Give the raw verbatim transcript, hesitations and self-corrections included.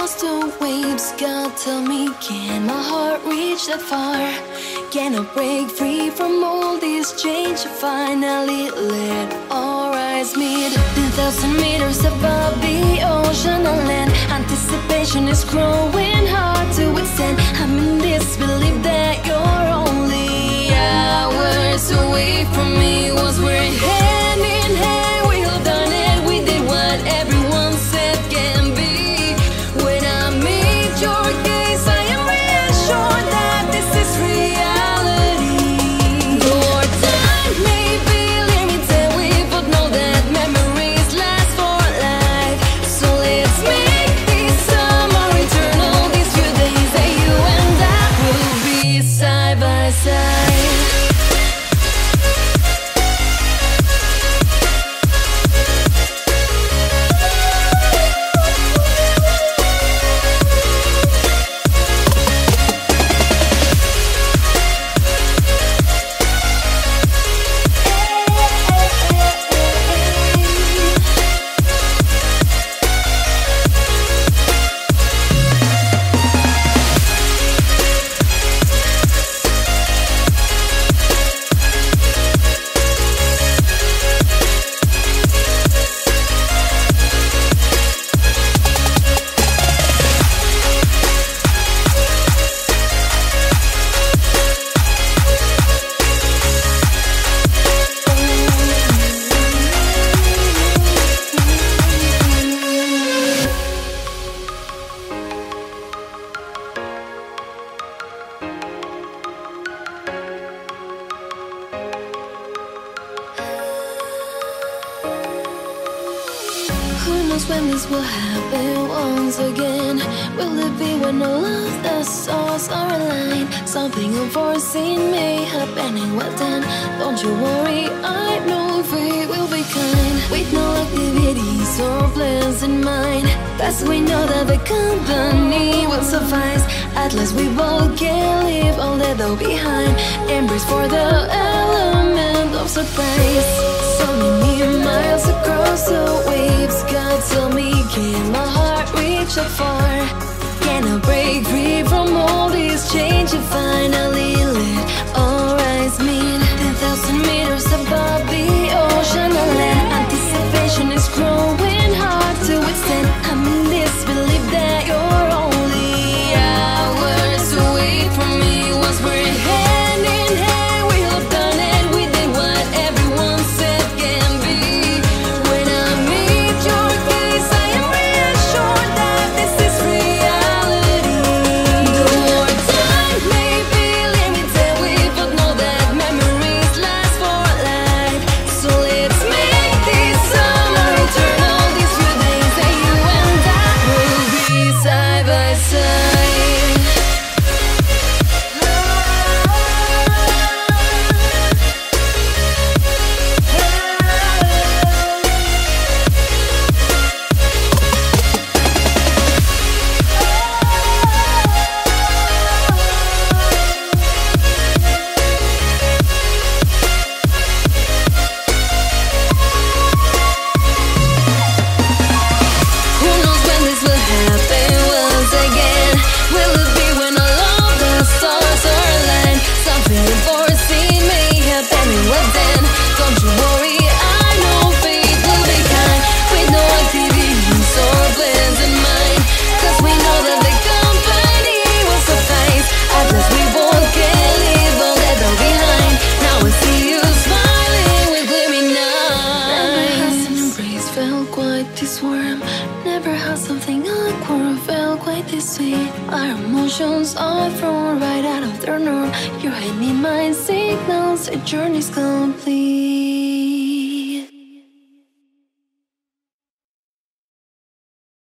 across the waves. God, tell me, can my heart reach that far? Can I break free from all these chains to finally let our eyes meet? Ten thousand meters above the ocean and land, anticipation is growing hard to withstand. I'm in disbelief that you're only hours away from me. Was we're hand in hand, we've done it. We did what everyone said can be. When I meet your gaze, I am reassured that this is reality. Your time may be limited, we both know that memories last for life. So let's make this summer eternal. These few days that you and I will be side by side. Who knows when this will happen once again? Will it be when all of the stars are aligned? Something unforeseen may happen, and what then? Don't you worry, I know fate will be kind. With no activities or plans in mind, plus we know that the company will suffice. At least we both can leave all that though behind. Embrace for the element of surprise. So many miles across the waves. God, tell me, can my heart reach that far? Can I break free from all these chains and finally let our eyes meet? Ten thousand meters above the ocean and land, anticipation is growing hard to withstand. I'm in disbelief that you're only hours away from me. Was we're hand in hand, we've done it. We did what everyone said can be. When I meet your gaze, I am reassured that this is reality. Your time may be limited, we both know that memories last for life. So let's make this summer eternal. These few days that you and I will be side by side. Who knows when this will happen once again? Will it be when all of the stars are aligned? Something unforeseen may happen, and what then? Don't you worry, I know fate will be kind. With no activities or plans in mind, cause we know that the company will suffice. At last we both can leave all that though behind. Now I see you smiling with gleaming eyes. Never has an embrace felt quite this warm. Never had something awkward felt quite this sweet. Our emotions are thrown right out of their norm. Your hand in mine signals a journey's complete.